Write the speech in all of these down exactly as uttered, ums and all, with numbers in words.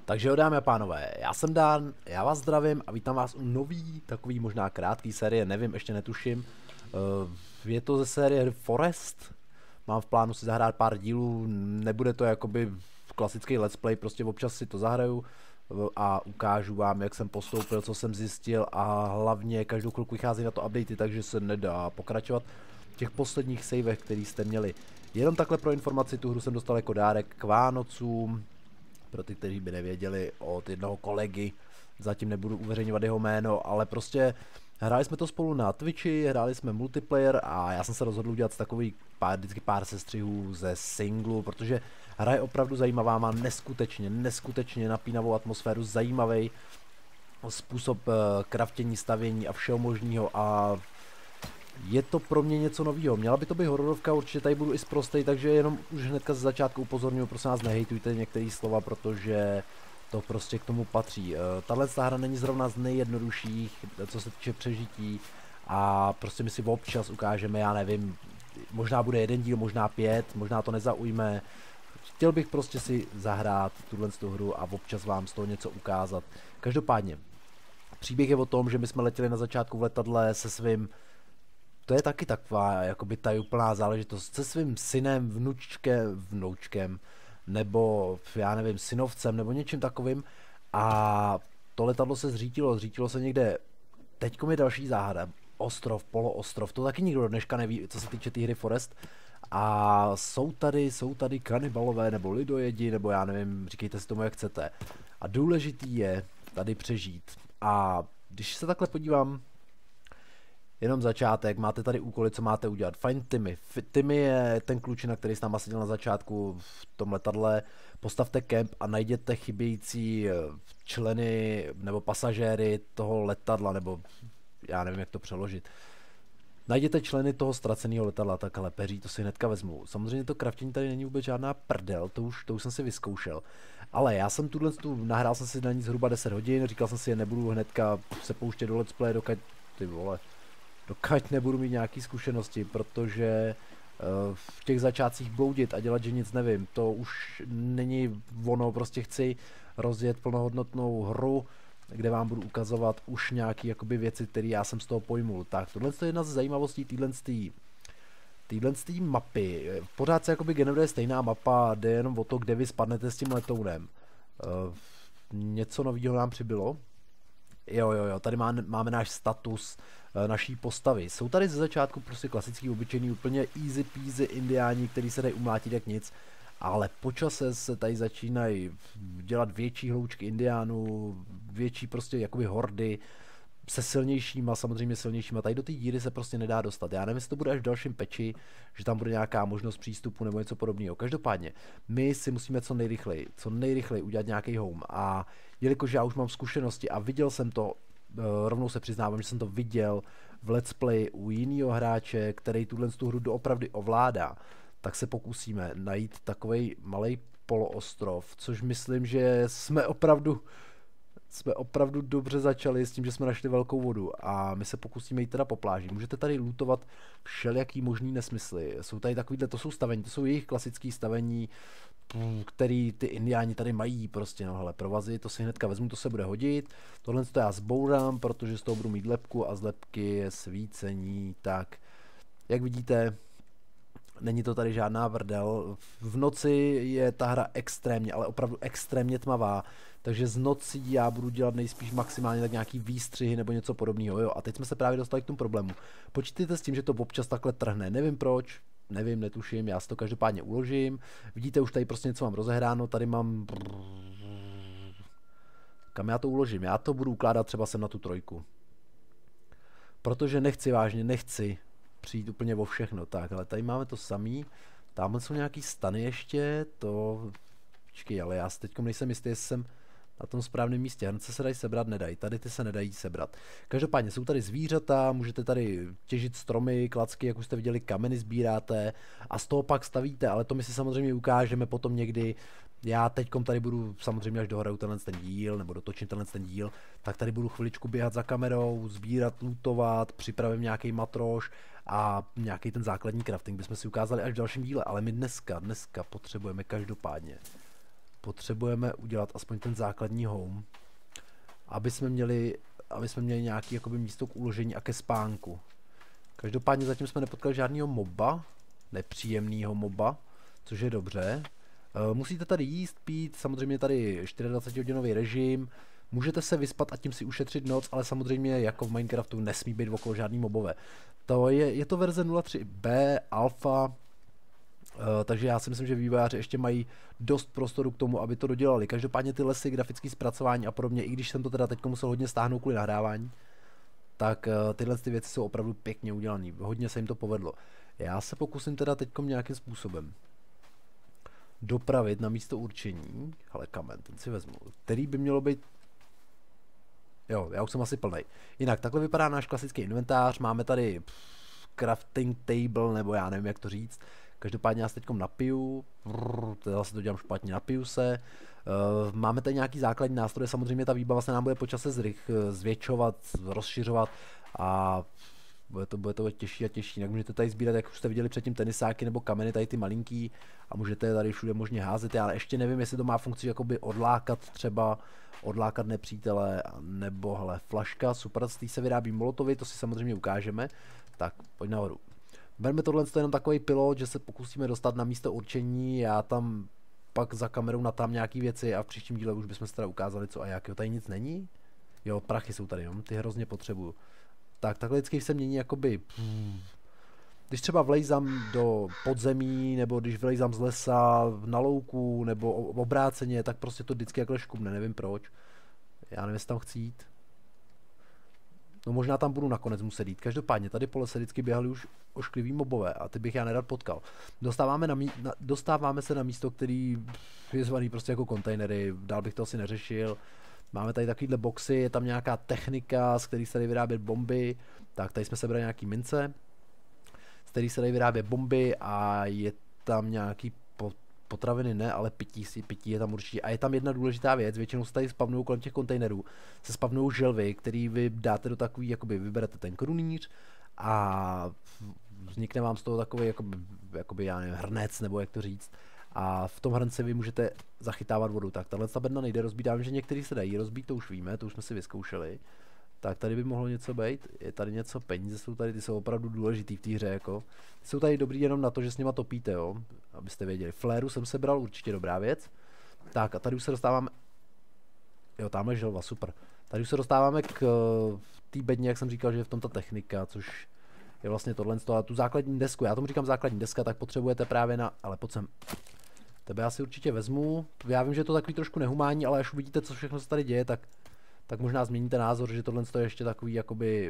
Takže jo, dámy a pánové, já jsem Dan, já vás zdravím a vítám vás u nový, takový možná krátký série, nevím, ještě netuším. Uh, je to ze série Forest, mám v plánu si zahrát pár dílů, nebude to jakoby klasický let's play, prostě občas si to zahraju a ukážu vám, jak jsem postoupil, co jsem zjistil a hlavně každou chvilku vychází na to updaty, takže se nedá pokračovat v těch posledních savech, který jste měli. Jenom takhle pro informaci, tu hru jsem dostal jako dárek k Vánocům. Pro ty, kteří by nevěděli, od jednoho kolegy, zatím nebudu uveřejňovat jeho jméno, ale prostě hráli jsme to spolu na Twitchi, hráli jsme multiplayer a já jsem se rozhodl udělat takový pár, vždycky pár sestřihů ze singlu, protože hra je opravdu zajímavá, má neskutečně, neskutečně napínavou atmosféru, zajímavý způsob uh, kraftění, stavění a všeho možného a je to pro mě něco nového. Měla by to být hororovka, určitě tady budu i sprostej, takže jenom už hnedka ze začátku upozorňuji, prosím vás, nehejtujte některé slova, protože to prostě k tomu patří. Tahle hra není zrovna z nejjednodušších, co se týče přežití a prostě my si občas ukážeme, já nevím, možná bude jeden díl, možná pět, možná to nezaujme. Chtěl bych prostě si zahrát tuhle hru a občas vám z toho něco ukázat. Každopádně, příběh je o tom, že my jsme letěli na začátku v letadle se svým. To je taky taková jakoby tajuplná záležitost se svým synem, vnučkem, vnoučkem, nebo já nevím, synovcem, nebo něčím takovým. A to letadlo se zřítilo, zřítilo se někde, teďko je další záhada, ostrov, poloostrov, to taky nikdo do dneška neví, co se týče té hry Forest. A jsou tady, jsou tady kanibalové, nebo lidojedi, nebo já nevím, říkejte si tomu, jak chcete. A důležitý je tady přežít. A když se takhle podívám, jenom začátek, máte tady úkoly, co máte udělat. Find Timmy. Timmy je ten klučina, který s náma seděl na začátku v tom letadle. Postavte kemp a najděte chybějící členy nebo pasažéry toho letadla, nebo já nevím, jak to přeložit. Najděte členy toho ztraceného letadla, tak ale peří, to si hnedka vezmu. Samozřejmě to kraftění tady není vůbec žádná prdel, to už, to už jsem si vyzkoušel. Ale já jsem tuhle, tu, nahrál jsem si na ní zhruba deset hodin, říkal jsem si, že nebudu hnedka se pouštět do let's play, dokud, ty vole, dokud nebudu mít nějaké zkušenosti, protože uh, v těch začátcích bloudit a dělat, že nic nevím, to už není ono, prostě chci rozjet plnohodnotnou hru, kde vám budu ukazovat už nějaké jakoby věci, které já jsem z toho pojmul. Tak, tohle je jedna z zajímavostí téhle téhle mapy. Pořád se jakoby generuje stejná mapa, jde jenom o to, kde vy spadnete s tím letounem. Uh, něco nového nám přibylo. Jo, jo, jo, tady má, máme náš status e, naší postavy. Jsou tady ze začátku prostě klasický, obyčejný, úplně easy peasy indiáni, který se dají umlátit jak nic, ale po čase se tady začínají dělat větší hloučky indiánů, větší prostě jakoby hordy, se silnějšíma, samozřejmě silnějšíma. Tady do té díry se prostě nedá dostat. Já nevím, jestli to bude až v dalším peči, že tam bude nějaká možnost přístupu nebo něco podobného. Každopádně, my si musíme co nejrychleji, co nejrychleji udělat nějaký home. A jelikož já už mám zkušenosti a viděl jsem to, rovnou se přiznávám, že jsem to viděl v let's play u jiného hráče, který tuhle tu hru doopravdy ovládá, tak se pokusíme najít takovej malej poloostrov, což myslím, že jsme opravdu jsme opravdu dobře začali s tím, že jsme našli velkou vodu a my se pokusíme jít teda po pláži. Můžete tady lootovat všelijaký možný nesmysly. Jsou tady takovýhle, to jsou stavení, to jsou jejich klasické stavení, který ty indiáni tady mají prostě, no hele, provazy, to si hnedka vezmu, to se bude hodit. Tohle to já zbourám, protože z toho budu mít lepku a z lepky je svícení, tak jak vidíte, není to tady žádná vrdel. V noci je ta hra extrémně, ale opravdu extrémně tmavá, takže z nocí já budu dělat nejspíš maximálně tak nějaký výstřihy nebo něco podobného. Jo, a teď jsme se právě dostali k tomu problému. Počítejte s tím, že to občas takhle trhne. Nevím proč, nevím, netuším, já si to každopádně uložím. Vidíte, už tady prostě něco mám rozehráno, tady mám... Kam já to uložím? Já to budu ukládat třeba sem na tu trojku. Protože nechci, vážně nechci přijít úplně o všechno. Tak, ale tady máme to samý. Tamhle jsou nějaký stany ještě, to... Počkej, ale já si teď nejsem jistý, jestli jsem na tom správném místě. Hrnce se dají sebrat, nedají. Tady ty se nedají sebrat. Každopádně jsou tady zvířata, můžete tady těžit stromy, klacky, jak už jste viděli, kameny sbíráte a z toho pak stavíte, ale to my si samozřejmě ukážeme potom někdy. Já teďkom tady budu samozřejmě, až dohraju tenhle ten díl, nebo dotočím tenhle ten díl, tak tady budu chviličku běhat za kamerou, sbírat, lootovat, připravím nějaký matroš a nějaký ten základní crafting bychom si ukázali až v dalším díle, ale my dneska, dneska potřebujeme každopádně potřebujeme udělat aspoň ten základní home, aby jsme měli, aby jsme měli nějaký jakoby místo k uložení a ke spánku. Každopádně zatím jsme nepotkali žádného moba, nepříjemného moba, což je dobře. E, musíte tady jíst, pít, samozřejmě tady dvacetčtyřhodinový režim, můžete se vyspat a tím si ušetřit noc, ale samozřejmě jako v Minecraftu nesmí být okolo žádný mobové. To je, je to verze nula tři B, alfa, e, takže já si myslím, že vývojáři ještě mají dost prostoru k tomu, aby to dodělali. Každopádně ty lesy, grafické zpracování a podobně, i když jsem to teda teď musel hodně stáhnout kvůli nahrávání, tak uh, tyhle ty věci jsou opravdu pěkně udělané. Hodně se jim to povedlo. Já se pokusím teda teď nějakým způsobem dopravit na místo určení, ale kamen, ten si vezmu, který by mělo být, jo, já už jsem asi plnej. Jinak, takhle vypadá náš klasický inventář, máme tady pff, crafting table, nebo já nevím, jak to říct. Každopádně já se teď napiju, teda se to dělám špatně, napiju se. Uh, máme tady nějaký základní nástroje, samozřejmě ta výbava se nám bude po čase zrych, zvětšovat, rozšiřovat a bude to, bude to těžší a těžší. Jinak můžete tady sbírat, jak už jste viděli předtím, tenisáky nebo kameny, tady ty malinký a můžete je tady všude možně házet. Já ještě nevím, jestli to má funkci jakoby odlákat třeba, odlákat nepřítele, nebo hele, flaška, super, z té se vyrábí molotovy, to si samozřejmě ukážeme. Tak, pojď nahoru. Berme tohle to jenom takový pilot, že se pokusíme dostat na místo určení, já tam pak za kamerou natám nějaký věci a v příštím díle už bychom se teda ukázali co a jak. Jo, tady nic není? Jo, prachy jsou tady, jo, ty hrozně potřebuju. Tak, takhle vždycky se mění jakoby, hmm. Když třeba vlejzám do podzemí, nebo když vlejzám z lesa na louku, nebo obráceně, tak prostě to vždycky jakhle škubne, nevím proč. Já nevím, jestli tam chci jít. No možná tam budu nakonec muset jít. Každopádně tady po lese vždycky běhali už ošklivý mobové a ty bych já nerad potkal. Dostáváme, na mí, na, dostáváme se na místo, který je zvaný prostě jako kontejnery, dál bych to asi neřešil. Máme tady takovýhle boxy, je tam nějaká technika, z který se dají vyrábět bomby. Tak tady jsme sebrali nějaký mince, z který se dají vyrábět bomby a je tam nějaký potraviny ne, ale pití si, pití je tam určitě. A je tam jedna důležitá věc, většinou se tady spavnují kolem těch kontejnerů, se spavnují želvy, který vy dáte do takový, jakoby vyberete ten krunýř a vznikne vám z toho takový, jakoby, jakoby já nevím, hrnec, nebo jak to říct. A v tom hrnci vy můžete zachytávat vodu. Tak tahle ta bedna nejde rozbít, dám, že některý se dají rozbít, to už víme, to už jsme si vyzkoušeli. Tak tady by mohlo něco být, je tady něco, peníze jsou tady, ty jsou opravdu důležitý v té hře, jako. Ty jsou tady dobrý jenom na to, že s nima topíte, jo, abyste věděli. Fléru jsem sebral, určitě dobrá věc. Tak a tady už se dostáváme, jo, tamhle želva, super. Tady už se dostáváme k té bedně, jak jsem říkal, že je v tom ta technika, což je vlastně tohle, a tu základní desku, já tomu říkám základní deska, tak potřebujete právě na, ale pojď sem. Tebe já si určitě vezmu, já vím, že je to takový trošku nehumánní, ale až uvidíte, co všechno se tady děje, tak tak možná změníte názor, že tohle je ještě takový, jakoby,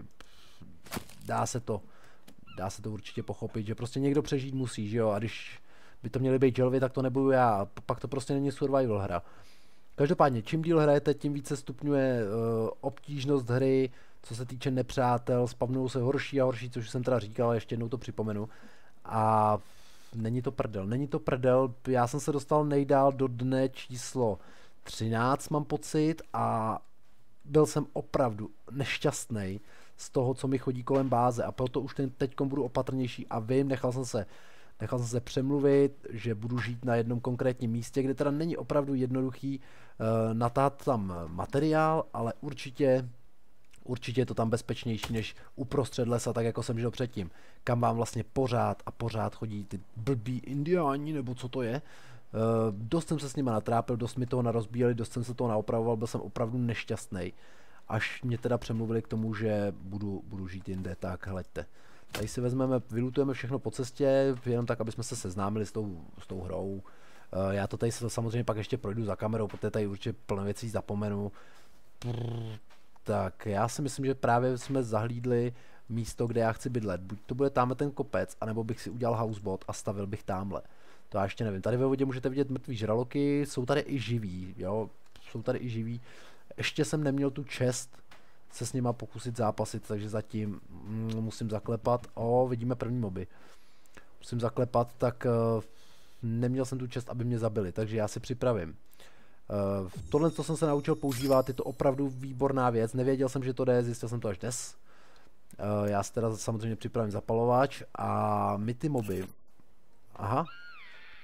dá se to, dá se to určitě pochopit, že prostě někdo přežít musí, že jo, a když by to měly být želvy, tak to nebudu já, pak to prostě není survival hra. Každopádně, čím díl hrajete, tím více stupňuje uh, obtížnost hry, co se týče nepřátel, spavnují se horší a horší, což jsem teda říkal, ještě jednou to připomenu. A není to prdel, není to prdel, já jsem se dostal nejdál do dne číslo třináct, mám pocit, a byl jsem opravdu nešťastný z toho, co mi chodí kolem báze, a proto už ten teďkom budu opatrnější a vím, nechal jsem se, nechal jsem se přemluvit, že budu žít na jednom konkrétním místě, kde teda není opravdu jednoduchý uh, natát tam materiál, ale určitě, určitě je to tam bezpečnější než uprostřed lesa, tak jako jsem žil předtím, kam vám vlastně pořád a pořád chodí ty blbí indiáni, nebo co to je. Uh, dost jsem se s nima natrápil, dost mi toho narozbíjeli, dost jsem se toho naopravoval, byl jsem opravdu nešťastný. Až mě teda přemluvili k tomu, že budu, budu žít jinde, tak hleďte. Tady si vezmeme, vylutujeme všechno po cestě, jenom tak, aby jsme se seznámili s tou, s tou hrou. Uh, já to tady se samozřejmě pak ještě projdu za kamerou, protože tady určitě plno věcí zapomenu. Prr, tak já si myslím, že právě jsme zahlídli místo, kde já chci bydlet. Buď to bude tamhle ten kopec, anebo bych si udělal houseboat a stavil bych tamhle. To já ještě nevím. Tady ve vodě můžete vidět mrtvý žraloky, jsou tady i živí, jo, jsou tady i živí. Ještě jsem neměl tu čest se s nima pokusit zápasit, takže zatím mm, musím zaklepat. O, vidíme první moby. Musím zaklepat, tak uh, neměl jsem tu čest, aby mě zabili, takže já si připravím. Uh, tohle, co jsem se naučil používat, je to opravdu výborná věc. Nevěděl jsem, že to jde, zjistil jsem to až dnes. Uh, já si teda samozřejmě připravím zapalovač a my ty moby. Aha.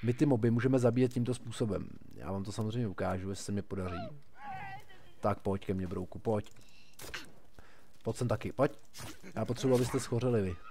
my ty moby můžeme zabíjet tímto způsobem. Já vám to samozřejmě ukážu, jestli se mě podaří. Tak pojď ke mně, brouku, pojď. Pojď sem taky, pojď. Já potřebuji, abyste schořeli vy.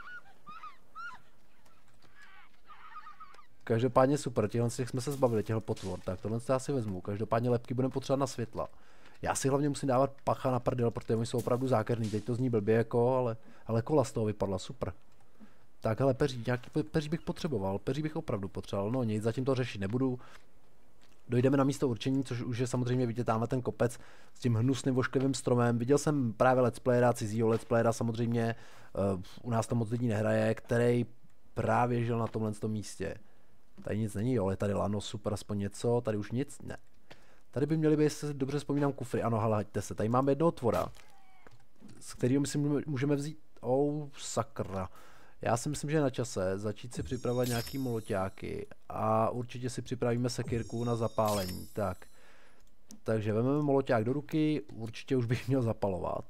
Každopádně super, těchhle z těch jsme se zbavili, těchhle potvor. Tak tohle já si vezmu. Každopádně lepky budeme potřebovat na světla. Já si hlavně musím dávat pacha na prdel, protože oni jsou opravdu zákerný. Teď to zní blbě jako, ale, ale kola z toho vypadla, super. Tak hele, peří, nějaký peří bych potřeboval, peří bych opravdu potřeboval, no nic, zatím to řešit nebudu. Dojdeme na místo určení, což už je samozřejmě vidět tamhle ten kopec s tím hnusným vošklivým stromem. Viděl jsem právě let's playera, cizího let's playera, samozřejmě uh, u nás to moc lidí nehraje, který právě žil na tomhle místě. Tady nic není, jo, ale tady lano, super, aspoň něco, tady už nic, ne. Tady by měly být, jestli dobře vzpomínám, kufry, ano, hele, haďte se, tady máme jednoho tvora, z kterého my si můžeme vzít, oh, sakra. Já si myslím, že je na čase začít si připravovat nějaký moloťáky a určitě si připravíme sekírku na zapálení, tak. Takže vezmeme moloťák do ruky, určitě už bych měl zapalovat.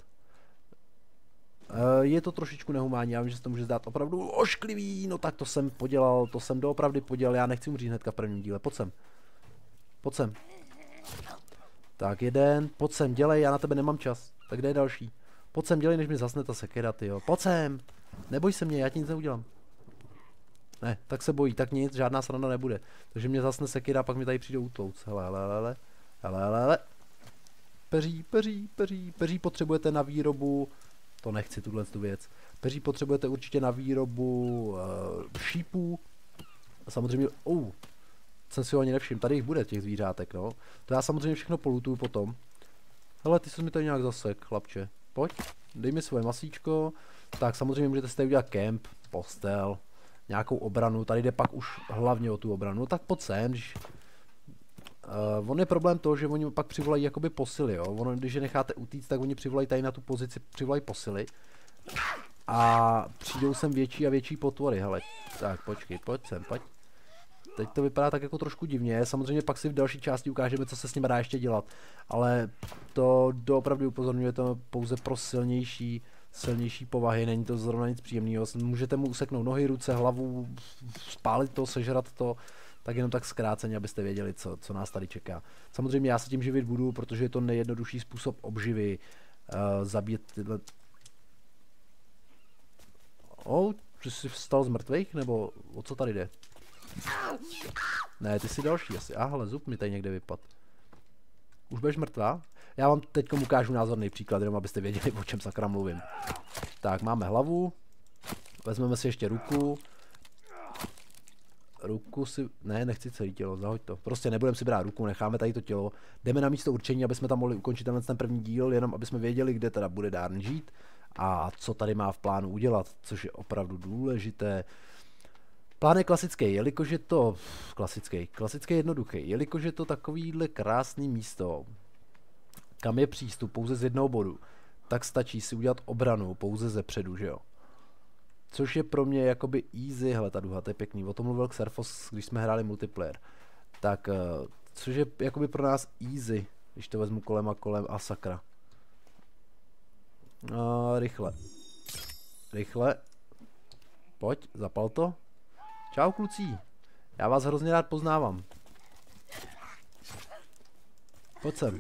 Je to trošičku nehumánní, já vím, že se to může zdát opravdu ošklivý, no tak to jsem podělal, to jsem doopravdy podělal, já nechci umřít hnedka v prvním díle, pojď sem. Pojď sem. Tak jeden, pojď sem, dělej, já na tebe nemám čas, tak kde je další? Pojď sem, dělej, než mi zasne ta sekera, tyjo, pojď sem. Neboj se mě, já ti nic neudělám. Ne, tak se bojí, tak nic, žádná sranda nebude. Takže mě zasne sekera, pak mi tady přijde útlouc, hele, hele, hele, hele, hele, hele. Peří, peří, peří, peří potřebujete na výrobu. To nechci, tuhle tu věc. Peří potřebujete určitě na výrobu uh, šípů. A samozřejmě, oh, jsem si ho ani nevšiml, tady jich bude těch zvířátek, no. To já samozřejmě všechno polutuju potom. Hele, ty jsi mi tady nějak zasek, chlapče. Pojď, dej mi svoje masíčko. Tak samozřejmě můžete si tady udělat kemp, postel, nějakou obranu. Tady jde pak už hlavně o tu obranu. No tak pojď sem, když... Uh, on je problém to, že oni pak přivolají jakoby posily, jo. Ono, když je necháte utíct, tak oni přivolají tady na tu pozici, přivolají posily. A přijdou sem větší a větší potvory, hele. Tak počkej, pojď sem, pojď. Teď to vypadá tak jako trošku divně, samozřejmě pak si v další části ukážeme, co se s nimi dá ještě dělat. Ale to doopravdy upozorňuje to pouze pro silnější, silnější povahy, není to zrovna nic příjemného. Můžete mu useknout nohy, ruce, hlavu, spálit to, sežrat to. Tak jenom tak zkráceně, abyste věděli, co, co nás tady čeká. Samozřejmě já se tím živit budu, protože je to nejjednodušší způsob obživy. Uh, zabít tyhle... Oh, ty jsi vstal z mrtvých, nebo o co tady jde? Ne, ty jsi další asi. Ah, hele, zub mi tady někde vypad. Už budeš mrtvá? Já vám teď ukážu názorný příklad, jenom abyste věděli, o čem sakra mluvím. Tak, máme hlavu. Vezmeme si ještě ruku. Ruku si... Ne, nechci celé tělo, zahoď to. Prostě nebudeme si brát ruku, necháme tady to tělo. Jdeme na místo určení, aby jsme tam mohli ukončit tenhle ten první díl, jenom aby jsme věděli, kde teda bude Darn žít a co tady má v plánu udělat, což je opravdu důležité. Plán je klasický, jelikož je to... Klasický, klasický jednoduchý, jelikož je to takovýhle krásný místo, kam je přístup pouze z jednoho bodu, tak stačí si udělat obranu pouze ze předu, že jo? Což je pro mě jakoby easy, hele ta duha, to je pěkný, o tom mluvil Xerfos, když jsme hráli multiplayer. Tak, uh, což je jakoby pro nás easy, když to vezmu kolem a kolem a sakra. Uh, rychle. Rychle. Pojď, zapal to. Čau kluci, já vás hrozně rád poznávám. Pojď sem.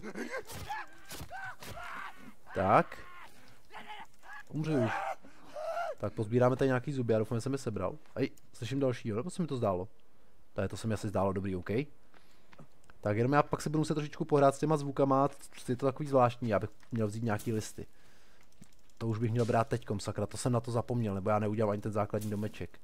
Tak. Umři už. Tak pozbíráme tady nějaký zuby, já doufám, že jsem je sebral. Ej, slyším dalšího, nebo se mi to zdálo? Tady to se mi asi zdálo, dobrý, OK. Tak jenom já pak se budu muset trošičku pohrát s těma zvukama, je to takový zvláštní, já bych měl vzít nějaký listy. To už bych měl brát teďkom, sakra, to jsem na to zapomněl, nebo já neudělám ani ten základní domeček.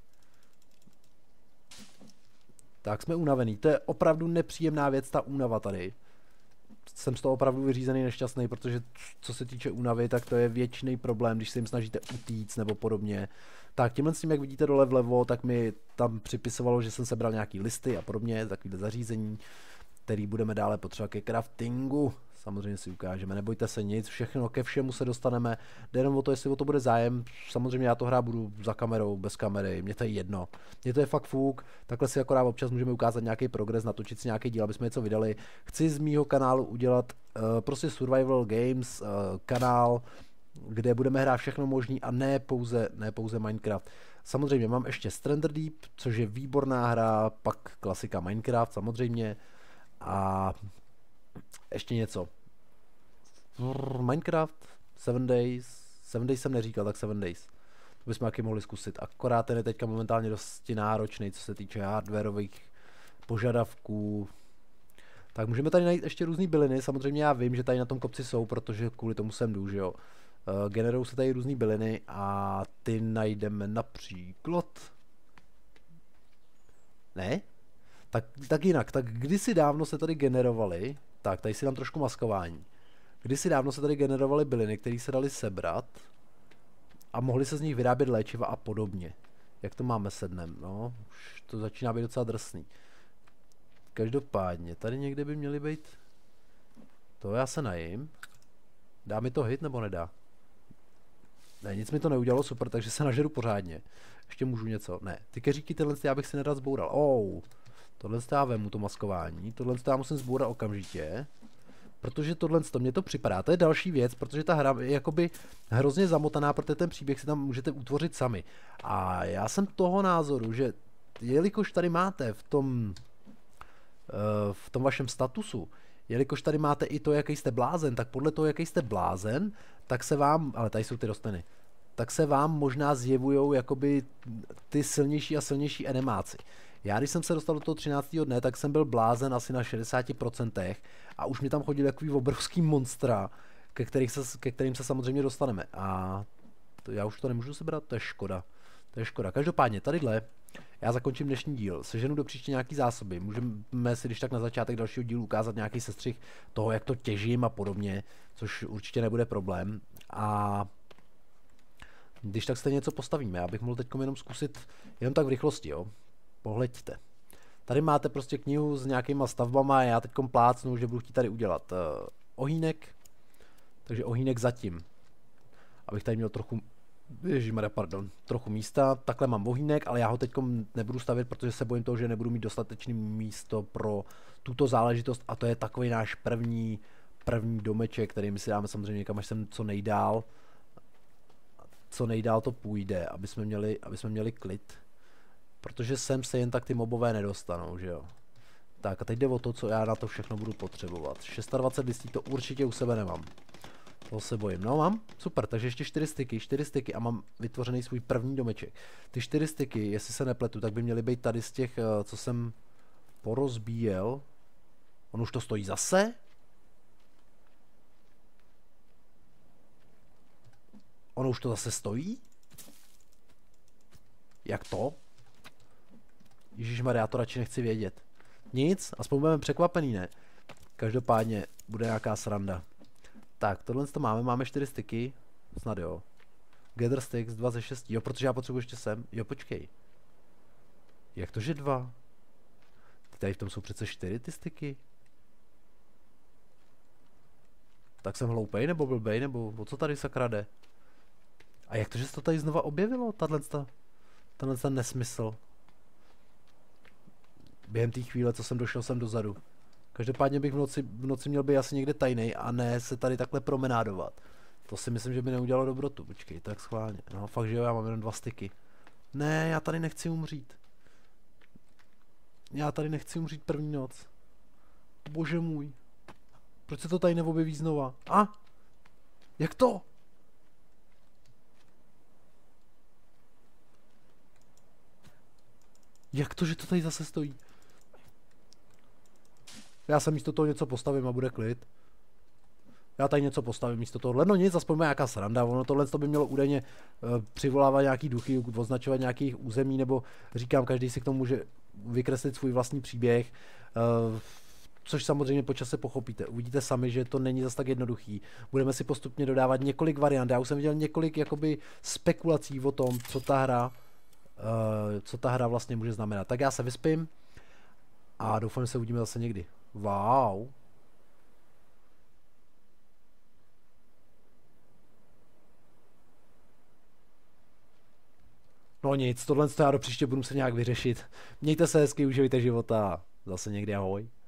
Tak jsme unavený, to je opravdu nepříjemná věc, ta únava tady. Jsem z toho opravdu vyřízený nešťastný, protože co se týče únavy, tak to je věčný problém, když se jim snažíte utíct nebo podobně. Tak tímhle s tím, jak vidíte dole vlevo, tak mi tam připisovalo, že jsem sebral nějaký listy a podobně, takovýhle zařízení, který budeme dále potřebovat ke craftingu. Samozřejmě si ukážeme, nebojte se nic, všechno ke všemu se dostaneme, jde jenom o to, jestli o to bude zájem, samozřejmě já to hrát budu za kamerou, bez kamery, mě to je jedno, mě to je fakt fuk, takhle si akorát občas můžeme ukázat nějaký progres, natočit si nějaký díl, aby jsme něco vydali, chci z mýho kanálu udělat uh, prostě survival games, uh, kanál, kde budeme hrát všechno možný a ne pouze, ne pouze Minecraft. Samozřejmě mám ještě Strander Deep, což je výborná hra, pak klasika Minecraft samozřejmě a ještě něco. Minecraft, Seven Days, Seven Days jsem neříkal, tak Seven Days. To bychom taky mohli zkusit, akorát ten je teďka momentálně dosti náročný, co se týče hardwareových požadavků. Tak můžeme tady najít ještě různý byliny, samozřejmě já vím, že tady na tom kopci jsou, protože kvůli tomu sem jdu, že jo. Uh, generují se tady různý byliny a ty najdeme například... Ne? Tak, tak jinak, tak kdysi dávno se tady generovaly, tak tady si dám trošku maskování. Kdysi dávno se tady generovaly byliny, které se daly sebrat a mohly se z nich vyrábět léčiva a podobně. Jak to máme se dnem, no, už to začíná být docela drsný. Každopádně, tady někde by měly být... To já se najím. Dá mi to hit nebo nedá? Ne, nic mi to neudělalo, super, takže se nažeru pořádně. Ještě můžu něco, ne. Ty keříky tyhle já bych si nerad zboural. Oh, tohle já vemu to maskování, tohle já musím zbourat okamžitě. Protože tohle to mně to připadá, to je další věc, protože ta hra je jakoby hrozně zamotaná, protože ten příběh si tam můžete utvořit sami. A já jsem toho názoru, že jelikož tady máte v tom, v tom vašem statusu, jelikož tady máte i to, jaký jste blázen, tak podle toho, jaký jste blázen, tak se vám, ale tady jsou ty rostliny, tak se vám možná zjevujou jakoby ty silnější a silnější enemáci. Já když jsem se dostal do toho třináctého dne, tak jsem byl blázen asi na šedesáti procentech a už mi tam chodili takový obrovský monstra, ke, kterých se, ke kterým se samozřejmě dostaneme. A to já už to nemůžu sebrat, to je škoda. To je škoda. Každopádně tadyhle já zakončím dnešní díl, seženu do příště nějaký zásoby, můžeme si když tak na začátek dalšího dílu ukázat nějaký sestřih toho, jak to těžím a podobně, což určitě nebude problém. A když tak stejně něco postavíme, já bych mohl teď jenom zkusit jenom tak v rychlosti, jo. Pohleďte. Tady máte prostě knihu s nějakýma stavbama a já teď plácnu, že budu chtít tady udělat uh, ohýnek. Takže ohýnek zatím. Abych tady měl trochu, ježišmarja, pardon, trochu místa. Takhle mám ohýnek, ale já ho teď nebudu stavět, protože se bojím toho, že nebudu mít dostatečné místo pro tuto záležitost a to je takový náš první, první domeček, který my si dáme samozřejmě někam až sem co nejdál. Co nejdál to půjde, aby jsme měli, aby jsme měli klid. Protože sem se jen tak ty mobové nedostanou, že jo. Tak a teď jde o to, co já na to všechno budu potřebovat. dvacet šest listí to určitě u sebe nemám. To se bojím. No mám, super, takže ještě čtyři styky, čtyři styky a mám vytvořený svůj první domeček. Ty čtyři styky, jestli se nepletu, tak by měly být tady z těch, co jsem porozbíjel. On už to stojí zase? Ono už to zase stojí? Jak to? Ježišmarja, já to radši nechci vědět. Nic, aspoň budeme překvapený, ne? Každopádně bude nějaká sranda. Tak, tohle to máme, máme čtyři styky. Snad jo. Gather sticks, dva ze šesti. Jo, protože já potřebuji ještě sem. Jo, počkej. Jak to, že dva? Ty tady v tom jsou přece čtyři ty styky. Tak jsem hloupej, nebo blbej, nebo o co tady sakra jde? A jak to, že se to tady znova objevilo? Tahle tenhle ten nesmysl. Během té chvíle, co jsem došel sem dozadu. Každopádně bych v noci, v noci měl být asi někde tajnej a ne se tady takhle promenádovat. To si myslím, že by neudělalo dobrotu. Počkej, tak schválně. No fakt, že jo, já mám jenom dva styky. Ne, já tady nechci umřít. Já tady nechci umřít první noc. Bože můj. Proč se to tady neobjeví znova? A? Jak to? Jak to, že to tady zase stojí? Já se místo toho něco postavím a bude klid. Já tady něco postavím místo toho. No nic, aspoň má nějaká sranda. Ono tohle to by mělo údajně uh, přivolávat nějaký duchy, označovat nějakých území, nebo říkám, každý si k tomu může vykreslit svůj vlastní příběh. Uh, což samozřejmě po čase pochopíte. Uvidíte sami, že to není zas tak jednoduchý. Budeme si postupně dodávat několik variant. Já už jsem viděl několik jakoby spekulací o tom, co ta hra, uh, co ta hra vlastně může znamenat. Tak já se vyspím a doufám, že se uvidíme zase někdy. Wow. No nic, tohle já do příště budu se nějak vyřešit. Mějte se hezky, užijte života. Zase někdy ahoj.